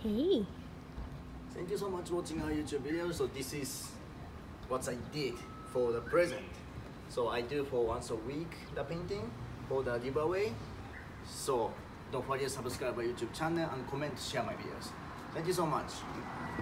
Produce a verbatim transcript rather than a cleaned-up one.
Hey. Thank you so much for watching our YouTube video. So this is what I did for the present. So I do for once a week the painting for the giveaway. So don't forget to subscribe our YouTube channel and comment, share my videos. Thank you so much.